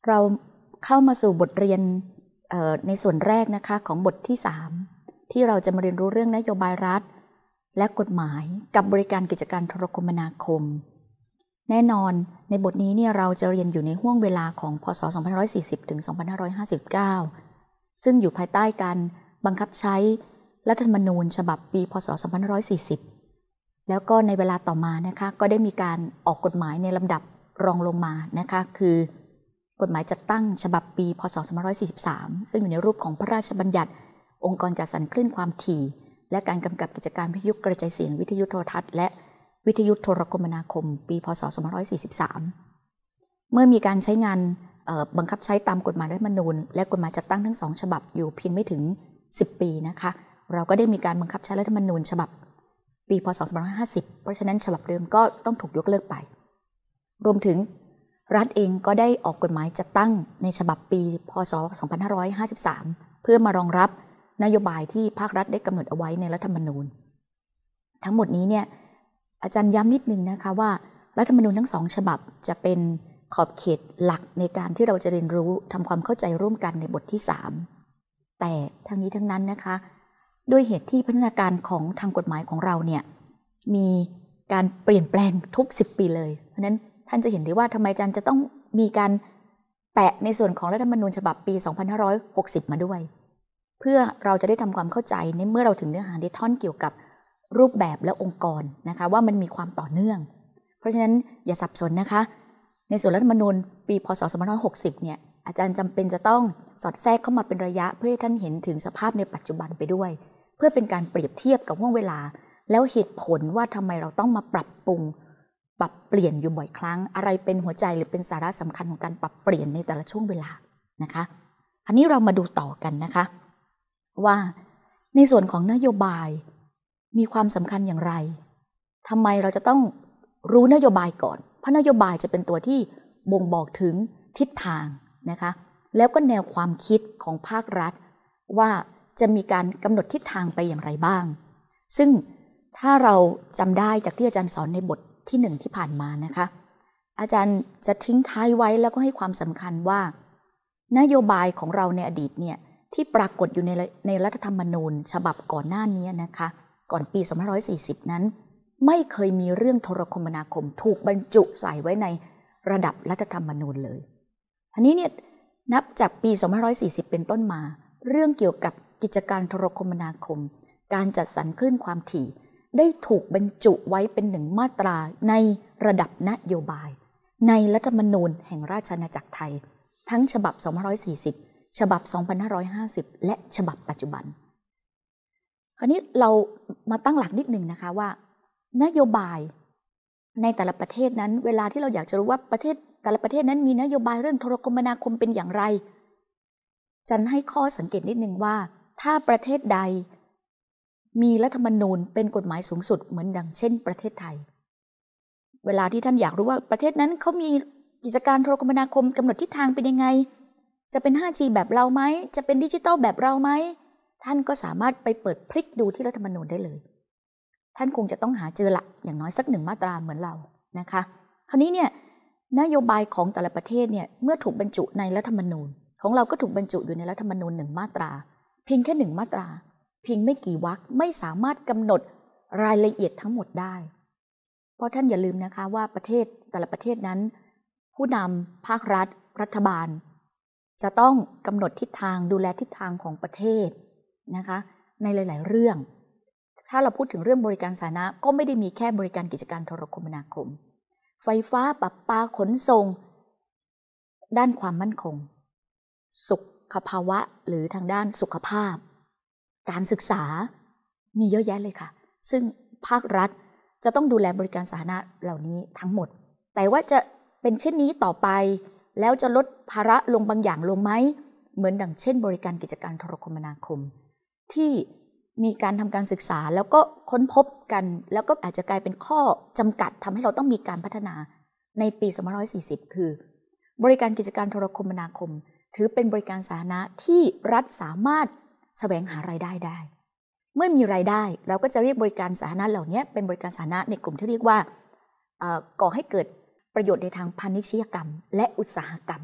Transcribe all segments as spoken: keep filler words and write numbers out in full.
เราเข้ามาสู่บทเรียนในส่วนแรกนะคะของบทที่สามที่เราจะมาเรียนรู้เรื่องนโยบายรัฐและกฎหมายกับบริการกิจการโทรคมนาคมแน่นอนในบทนี้เนี่ยเราจะเรียนอยู่ในห้วงเวลาของพ.ศ. สองพันห้าร้อยสี่สิบ ถึง สองพันห้าร้อยห้าสิบเก้า ซึ่งอยู่ภายใต้การบังคับใช้รัฐธรรมนูญฉบับปี พ.ศ. สองพันห้าร้อยสี่สิบ แล้วก็ในเวลาต่อมานะคะก็ได้มีการออกกฎหมายในลำดับรองลงมานะคะคือกฎหมายจัดตั้งฉบับปี พ.ศ. สองพันห้าร้อยสี่สิบสาม ซึ่งอยู่ในรูปของพระราชบัญญัติองค์กรจัดสรรคลื่นความถี่และการกำกับกิจการวิทยุกระจายเสียงวิทยุโทรทัศน์และวิทยุโทรคมนาคมปี พ.ศ. สองพันห้าร้อยสี่สิบสาม เมื่อมีการใช้งานบังคับใช้ตามกฎหมายรัฐธรรมนูญและกฎหมายจัดตั้งทั้งสองฉบับอยู่เพียงไม่ถึงสิบปีนะคะเราก็ได้มีการบังคับใช้รัฐธรรมนูญฉบับปี พ.ศ. สองพันห้าร้อยห้าสิบ เพราะฉะนั้นฉบับเดิมก็ต้องถูกยกเลิกไปรวมถึงรัฐเองก็ได้ออกกฎหมายจัดตั้งในฉบับปี พ.ศ. สองพันห้าร้อยห้าสิบสาม เพื่อมารองรับนโยบายที่ภาครัฐได้กำหนดเอาไว้ในรัฐธรรมนูญทั้งหมดนี้เนี่ยอาจารย์ย้ำนิดนึงนะคะว่ารัฐธรรมนูญทั้งสองฉบับจะเป็นขอบเขตหลักในการที่เราจะเรียนรู้ทำความเข้าใจร่วมกันในบทที่สามแต่ทั้งนี้ทั้งนั้นนะคะด้วยเหตุที่พัฒนาการของทางกฎหมายของเราเนี่ยมีการเปลี่ยนแปลงทุกสิบปีเลยเพราะนั้นท่านจะเห็นได้ว่าทำไมอาจารย์จะต้องมีการแปะในส่วนของรัฐธรรมนูญฉบับปี สองพันห้าร้อยหกสิบ มาด้วยเพื่อเราจะได้ทำความเข้าใจในเมื่อเราถึงเนื้อหาในท่อนเกี่ยวกับรูปแบบและองค์กรนะคะว่ามันมีความต่อเนื่องเพราะฉะนั้นอย่าสับสนนะคะในส่วนรัฐธรรมนูญปี พ.ศ. สองพันห้าร้อยหกสิบ เนี่ยอาจารย์จำเป็นจะต้องสอดแทรกเข้ามาเป็นระยะเพื่อให้ท่านเห็นถึงสภาพในปัจจุบันไปด้วยเพื่อเป็นการเปรียบเทียบกับห่วงเวลาแล้วเหตุผลว่าทำไมเราต้องมาปรับปรุงปรับเปลี่ยนอยู่บ่อยครั้งอะไรเป็นหัวใจหรือเป็นสาระสำคัญของการปรับเปลี่ยนในแต่ละช่วงเวลานะคะคราวนี้เรามาดูต่อกันนะคะว่าในส่วนของนโยบายมีความสำคัญอย่างไรทำไมเราจะต้องรู้นโยบายก่อนเพราะนโยบายจะเป็นตัวที่บ่งบอกถึงทิศทางนะคะแล้วก็แนวความคิดของภาครัฐว่าจะมีการกำหนดทิศทางไปอย่างไรบ้างซึ่งถ้าเราจำได้จากที่อาจารย์สอนในบทที่หนึ่งที่ผ่านมานะคะอาจารย์จะทิ้งท้ายไว้แล้วก็ให้ความสำคัญว่านโยบายของเราในอดีตเนี่ยที่ปรากฏอยู่ในในรัฐธรรมนูญฉบับก่อนหน้านี้นะคะก่อนปีสองพันห้าร้อยสี่สิบนั้นไม่เคยมีเรื่องโทรคมนาคมถูกบรรจุใส่ไว้ในระดับรัฐธรรมนูญเลยอันนี้เนี่ยนับจากปีสองพันห้าร้อยสี่สิบเป็นต้นมาเรื่องเกี่ยวกับกิจการโทรคมนาคมการจัดสรรคลื่นความถี่ได้ถูกบรรจุไว้เป็นหนึ่งมาตราในระดับนโยบายในรัฐธรรมนูญแห่งราชอาณาจักรไทยทั้งฉบับสองพันห้าร้อยสี่สิบฉบับสองพันห้าร้อยห้าสิบและฉบับปัจจุบันคราวนี้เรามาตั้งหลักนิดนึงนะคะว่านโยบายในแต่ละประเทศนั้นเวลาที่เราอยากจะรู้ว่าประเทศแต่ละประเทศนั้นมีนโยบายเรื่องโทรคมนาคมเป็นอย่างไรจันให้ข้อสังเกตนิดนึงว่าถ้าประเทศใดมีรัฐธรรมนูญเป็นกฎหมายสูงสุดเหมือนดังเช่นประเทศไทยเวลาที่ท่านอยากรู้ว่าประเทศนั้นเขามีกิจการโทรคมนาคมกำหนดทิศทางเป็นยังไงจะเป็น ห้าจี แบบเราไหมจะเป็นดิจิตอลแบบเราไหมท่านก็สามารถไปเปิดพลิกดูที่รัฐธรรมนูญได้เลยท่านคงจะต้องหาเจอละอย่างน้อยสักหนึ่งมาตราเหมือนเรานะคะคราวนี้เนี่ยนโยบายของแต่ละประเทศเนี่ยเมื่อถูกบรรจุในรัฐธรรมนูญของเราก็ถูกบรรจุอยู่ในรัฐธรรมนูญหนึ่งมาตราเพียงแค่หนึ่งมาตราเพียงไม่กี่วรรคไม่สามารถกำหนดรายละเอียดทั้งหมดได้เพราะท่านอย่าลืมนะคะว่าประเทศแต่ละประเทศนั้นผู้นำภาครัฐรัฐบาลจะต้องกำหนดทิศทางดูแลทิศทางของประเทศนะคะในหลายๆเรื่องถ้าเราพูดถึงเรื่องบริการสาธารณะก็ไม่ได้มีแค่บริการกิจการโทรคมนาคมไฟฟ้าประปาขนส่งด้านความมั่นคงสุขภาวะหรือทางด้านสุขภาพการศึกษามีเยอะแยะเลยค่ะซึ่งภาครัฐจะต้องดูแลบริการสาธารณะเหล่านี้ทั้งหมดแต่ว่าจะเป็นเช่นนี้ต่อไปแล้วจะลดภาระลงบางอย่างลงไหมเหมือนดังเช่นบริการกิจการโทรคมนาคมที่มีการทำการศึกษาแล้วก็ค้นพบกันแล้วก็อาจจะกลายเป็นข้อจำกัดทำให้เราต้องมีการพัฒนาในปีสองพันห้าร้อยสี่สิบคือบริการกิจการโทรคมนาคมถือเป็นบริการสาธารณะที่รัฐสามารถแสวงหารายได้ได้เมื่อมีรายได้เราก็จะเรียกบริการสาธารณะเหล่านี้เป็นบริการสาธารณะในกลุ่มที่เรียกว่าก่อให้เกิดประโยชน์ในทางพาณิชยกรรมและอุตสาหกรรม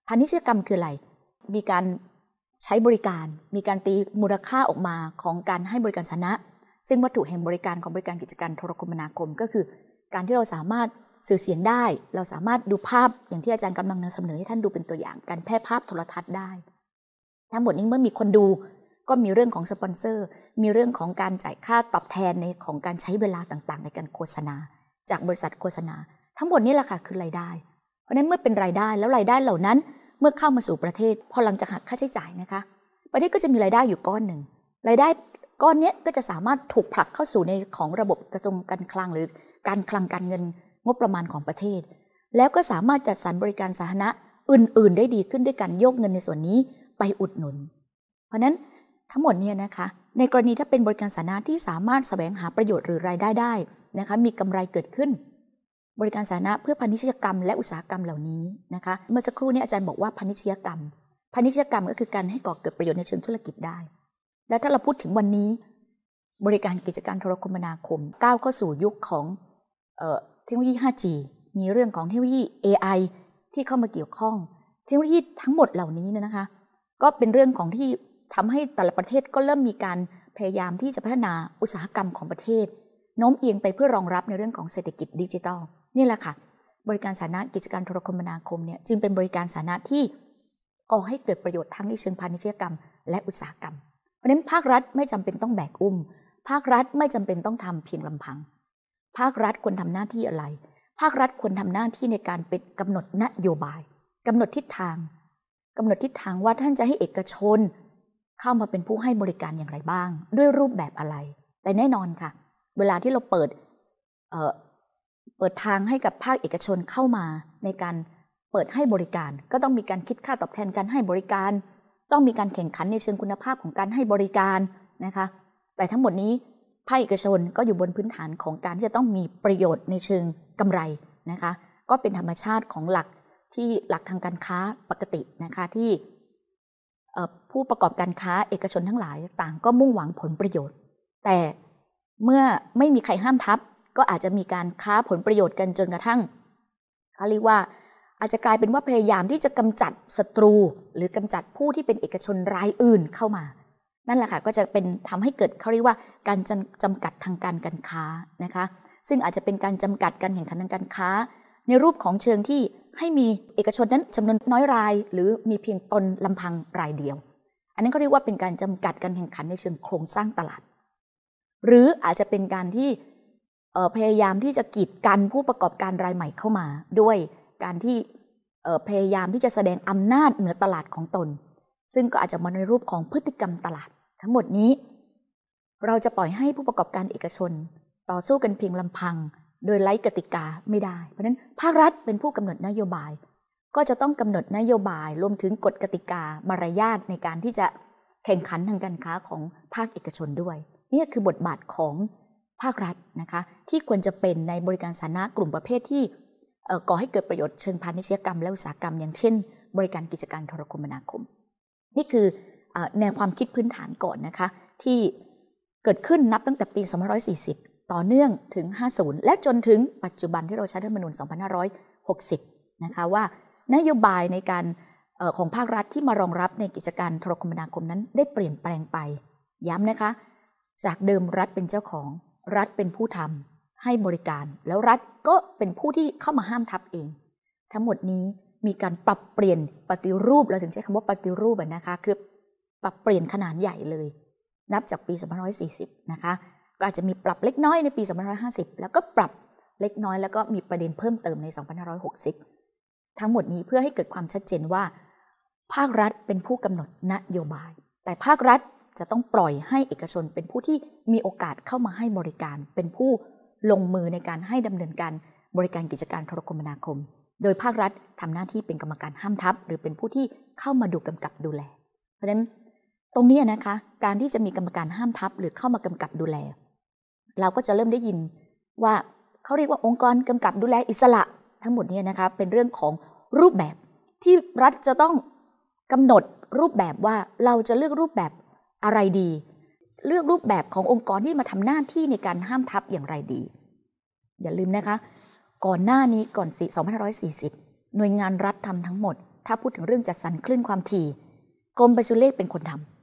พาณิชยกรรมคืออะไรมีการใช้บริการมีการตีมูลค่าออกมาของการให้บริการสาธารณะซึ่งวัตถุแห่งบริการของบริการกิจการโทรคมนาคมก็คือการที่เราสามารถสื่อเสียงได้เราสามารถดูภาพอย่างที่อาจารย์กำลังนำเสนอให้ท่านดูเป็นตัวอย่างการแพร่ภาพโทรทัศน์ได้ทั้งหมดนี้เมื่อมีคนดูก็มีเรื่องของสปอนเซอร์มีเรื่องของการจ่ายค่าตอบแทนในของการใช้เวลาต่างๆในการโฆษณาจากบริษัทโฆษณาทั้งหมดนี้แหละค่ะคือรายได้เพราะฉะนั้นเมื่อเป็นรายได้แล้วรายได้เหล่านั้นเมื่อเข้ามาสู่ประเทศพอหลังจากหักค่าใช้จ่ายนะคะประเทศก็จะมีรายได้อยู่ก้อนหนึ่งรายได้ก้อนนี้ก็จะสามารถถูกผลักเข้าสู่ในของระบบกระทรวงการคลังหรือการคลังการเงินงบประมาณของประเทศแล้วก็สามารถจัดสรรบริการสาธารณะอื่นๆได้ดีขึ้นด้วยการโยกเงินในส่วนนี้ไปอุดหนุนเพราะนั้นทั้งหมดเนี่ยนะคะในกรณีถ้าเป็นบริการสาธารณะที่สามารถแสวงหาประโยชน์หรือรายได้ได้นะคะมีกำไรเกิดขึ้นบริการสาธารณะเพื่อพาณิชยกรรมและอุตสาหกรรมเหล่านี้นะคะเมื่อสักครู่นี้อาจารย์บอกว่าพาณิชยกรรมพาณิชยกรรมก็คือการให้ก่อเกิดประโยชน์ในเชิงธุรกิจได้และถ้าเราพูดถึงวันนี้บริการกิจการโทรคมนาคมก้าวเข้าสู่ยุคของเอ่อเทคโนโลยี ไฟว์จี มีเรื่องของเทคโนโลยี เอ ไอ ที่เข้ามาเกี่ยวข้องเทคโนโลยีทั้งหมดเหล่านี้นะคะก็เป็นเรื่องของที่ทำให้แต่ละประเทศก็เริ่มมีการพยายามที่จะพัฒนาอุตสาหกรรมของประเทศโน้มเอียงไปเพื่อรองรับในเรื่องของเศรษฐกิจดิจิทัลนี่แหละค่ะบริการสาธารณะกิจการโทรคมนาคมเนี่ยจึงเป็นบริการสาธารณะที่ก่อให้เกิดประโยชน์ทั้งในเชิงพาณิชยกรรมและอุตสาหกรรมเพราะฉะนั้นภาครัฐไม่จำเป็นต้องแบกอุ้มภาครัฐไม่จำเป็นต้องทำเพียงลำพังภาครัฐควรทำหน้าที่อะไรภาครัฐควรทำหน้าที่ในการเป็นกำหนดนโยบายกำหนดทิศทางกำหนดทิศทางว่าท่านจะให้เอกชนเข้ามาเป็นผู้ให้บริการอย่างไรบ้างด้วยรูปแบบอะไรแต่แน่นอนค่ะเวลาที่เราเปิดเอ่อเปิดทางให้กับภาคเอกชนเข้ามาในการเปิดให้บริการก็ต้องมีการคิดค่าตอบแทนการให้บริการต้องมีการแข่งขันในเชิงคุณภาพของการให้บริการนะคะแต่ทั้งหมดนี้ภาคเอกชนก็อยู่บนพื้นฐานของการที่จะต้องมีประโยชน์ในเชิงกำไรนะคะก็เป็นธรรมชาติของหลักที่หลักทางการค้าปกตินะคะที่ผู้ประกอบการค้าเอกชนทั้งหลายต่างก็มุ่งหวังผลประโยชน์แต่เมื่อไม่มีใครห้ามทับก็อาจจะมีการค้าผลประโยชน์กันจนกระทั่งเขาเรียกว่าอาจจะกลายเป็นว่าพยายามที่จะกำจัดศัตรูหรือกำจัดผู้ที่เป็นเอกชนรายอื่นเข้ามานั่นแหละค่ะก็จะเป็นทำให้เกิดเขาเรียกว่าการจำกัดทางการการค้านะคะซึ่งอาจจะเป็นการจำกัดการแข่งขันทางการค้าในรูปของเชิงที่ให้มีเอกชนนั้นจำนวนน้อยรายหรือมีเพียงตนลำพังรายเดียวอันนั้นก็เรียกว่าเป็นการจำกัดการแข่งขันในเชิงโครงสร้างตลาดหรืออาจจะเป็นการที่พยายามที่จะกีดกันผู้ประกอบการรายใหม่เข้ามาด้วยการที่พยายามที่จะแสดงอำนาจเหนือตลาดของตนซึ่งก็อาจจะมาในรูปของพฤติกรรมตลาดทั้งหมดนี้เราจะปล่อยให้ผู้ประกอบการเอกชนต่อสู้กันเพียงลำพังโดยไร้กติกาไม่ได้เพราะฉะนั้นภาครัฐเป็นผู้กำหนดนโยบายก็จะต้องกำหนดนโยบายรวมถึงกฎกติกามารยาทในการที่จะแข่งขันทางการค้าของภาคเอกชนด้วยนี่คือบทบาทของภาครัฐนะคะที่ควรจะเป็นในบริการสาธารณะกลุ่มประเภทที่ก่อให้เกิดประโยชน์เชิงพาณิชยกรรมและอุตสาหกรรมอย่างเช่นบริการกิจการโทรคมนาคมนี่คือแนวความคิดพื้นฐานก่อนนะคะที่เกิดขึ้นนับตั้งแต่ปีสองพันห้าร้อยสี่สิบต่อเนื่องถึงห้าสิบและจนถึงปัจจุบันที่เราใช้รัฐธรรมนูญสองพันห้าร้อยหกสิบนะคะว่านโยบายในการของภาครัฐที่มารองรับในกิจการโทรคมนาคมนั้นได้เปลี่ยนแปลงไปย้ำนะคะจากเดิมรัฐเป็นเจ้าของรัฐเป็นผู้ทำให้บริการแล้วรัฐก็เป็นผู้ที่เข้ามาห้ามทับเองทั้งหมดนี้มีการปรับเปลี่ยนปฏิรูปเราถึงใช้คำว่าปฏิรูปนะคะคือปรับเปลี่ยนขนาดใหญ่เลยนับจากปีสองพันห้าร้อยสี่สิบนะคะก็อาจจะมีปรับเล็กน้อยในปีสองพันห้าร้อยห้าสิบแล้วก็ปรับเล็กน้อยแล้วก็มีประเด็นเพิ่มเติมในสองพันห้าร้อยหกสิบทั้งหมดนี้เพื่อให้เกิดความชัดเจนว่าภาครัฐเป็นผู้กำหนดนโยบายแต่ภาครัฐจะต้องปล่อยให้เอกชนเป็นผู้ที่มีโอกาสเข้ามาให้บริการเป็นผู้ลงมือในการให้ดำเนินการบริการกิจการโทรคมนาคมโดยภาครัฐทำหน้าที่เป็นกรรมการห้ามทับหรือเป็นผู้ที่เข้ามาดูกำกับดูแลเพราะฉะนั้นตรงนี้นะคะการที่จะมีกรรมการห้ามทับหรือเข้ามากำกับดูแลเราก็จะเริ่มได้ยินว่าเขาเรียกว่าองค์กรกำกับดูแลอิสระทั้งหมดนี้นะคะเป็นเรื่องของรูปแบบที่รัฐจะต้องกำหนดรูปแบบว่าเราจะเลือกรูปแบบอะไรดีเลือกรูปแบบขององค์กรที่มาทำหน้าที่ในการห้ามทับอย่างไรดีอย่าลืมนะคะก่อนหน้านี้ก่อนสองพันห้าร้อยสี่สิบหน่วยงานรัฐทำทั้งหมดถ้าพูดถึงเรื่องจัดสรรคลื่นความถี่กรมประสุเลขเป็นคนท